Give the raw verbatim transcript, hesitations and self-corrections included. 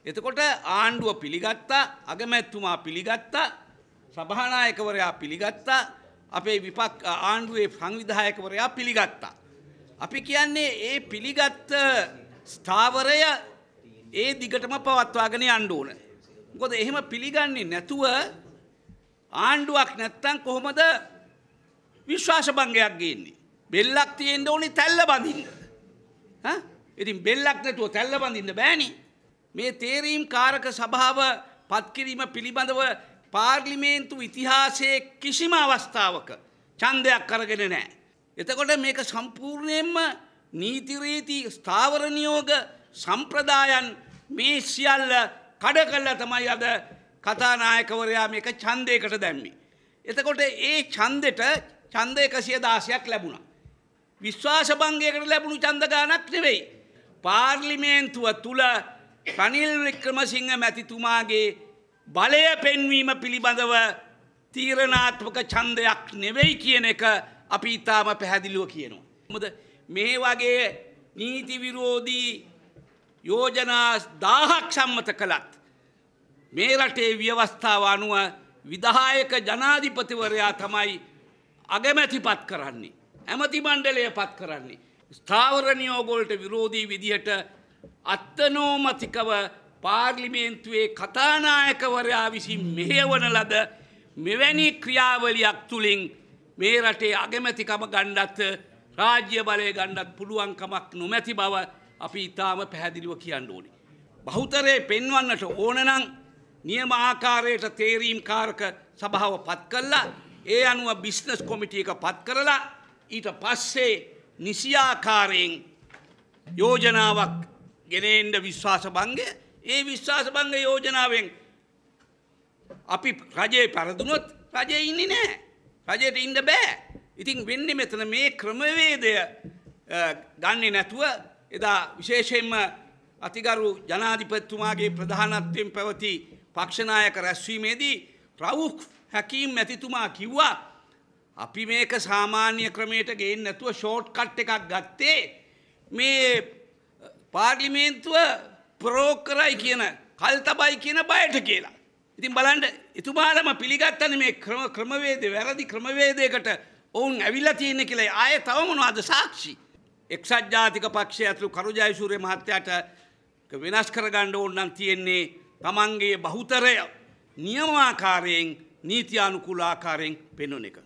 එතකොට ආණ්ඩුව පිළිගත්තා, අගමැතිතුමා පිළිගත්තා, සභානායකවරයා පිළිගත්තා, අපේ විපක් ආණ්ඩුවේ සංවිධායකවරයා පිළිගත්තා. අපි කියන්නේ ඒ පිළිගත් ස්ථාවරය ඒ දිගටම පවත්වාගෙන යන්න ඕන. මොකද එහෙම පිළිගන්නේ නැතුව ආණ්ඩුවක් නැත්තම් කොහොමද විශ්වාස භංගයක් ගේන්නේ? බෙල්ලක් තියෙන්න ඕනේ තැල්ල බඳින්න. හා? ඉතින් බෙල්ලක් නැතුව තැල්ල බඳින්න බෑනේ. මේ තේරීම් කාරක සභාව පත් කිරීම පිළිබඳව පාර්ලිමේන්තු ඉතිහාසයේ කිසිම අවස්ථාවක ඡන්දයක් අරගෙන නැහැ. එතකොට මේක සම්පූර්ණයෙන්ම නීති රීති ස්ථාවර නියෝග සම්ප්‍රදායන් මේ සියල්ල කඩ කළා තමයි අද කතානායකවරයා මේක ඡන්දයකට දැම්මේ. එතකොට ඒ ඡන්දෙට ඡන්ද එකසිය දාසයක් ලැබුණා. විශ්වාස භංගයකට ලැබුණු ඡන්ද ගානක් නෙවෙයි. පාර්ලිමේන්තුව තුල රනිල් වික්‍රමසිංහ මැතිතුමාගේ බලය පෙන්වීම පිළිබඳව තීරණාත්මක ඡන්දයක් නෙවෙයි කියන එක අපි ඊටාම පැහැදිලිව කියනවා. මොකද මේ වගේ නීති විරෝධී යෝජනා දහයක් සම්මත කළත් මේ රටේ ව්‍යවස්ථාව අනුව විධායක ජනාධිපතිවරයා තමයි අගමැති පත් කරන්නේ. ඇමති මණ්ඩලය පත් කරන්නේ. ස්ථාවර නියෝග වලට විරෝධී විදිහට අත්නෝමතිකව පාර්ලිමේන්තුවේ කතානායකවරයා විසින් මෙහෙවන ලද මෙවැනි ක්‍රියාවලියක් තුලින් මේ රටේ අගමැතිකම ගන්නත් රාජ්‍ය බලය ගන්නත් පුළුවන් කමක් නොමැති බව අපි ඊටාම පැහැදිලිව කියන්න ඕනේ. බහුතරේ පෙන්වන්නට ඕන නම් නියම ආකාරයට තේරීම් කාරක සභාව පත් කළා. ඒ අනුව බිස්නස් කොමිටි එක පත් කරලා ඊට පස්සේ නිසියාකාරයෙන් යෝජනාවක් ගෙනෙන්න විශ්වාස භංගය. ඒ විශ්වාස භංග යෝජනාවෙන් අපි රජේ පරදුනොත් රජේ ඉන්නේ නැහැ. රජයට ඉන්න බෑ. ඉතින් වෙන්නේ මෙතන මේ ක්‍රමවේදය ගන්නේ නැතුව එදා විශේෂයෙන්ම අතිගරු ජනාධිපතිතුමාගේ ප්‍රධානත්වයෙන් පැවති පක්ෂනායක රැස්වීමේදී රවුෆ් හකීම් මැතිතුමා කිව්වා අපි මේක සාමාන්‍ය ක්‍රමයට ගේන්න නැතුව ෂෝට් කට් එකක් ගත්තේ මේ පාර්ලිමේන්තුව ප්‍රෝග් කරයි කියන කල්තබයි කියන බයට කියලා. ඉතින් බලන්න එතුමාලම පිළිගත්තනේ මේ ක්‍රම ක්‍රමවේදේ වැරදි ක්‍රමවේදයකට ඔවුන් ඇවිල්ලා තියෙන කියලා. ආයේ තව මොනවද සාක්ෂි? එක්සත් ජාතික පක්ෂය ඇතුළු කරු ජයසූරිය මහත්තයාට වෙනස් කරගන්න ඕන නම් තියෙන්නේ තමන්ගේ බහුතරය නියමාකාරයෙන් නීති අනුකූල ආකාරයෙන් පෙන්වන එක.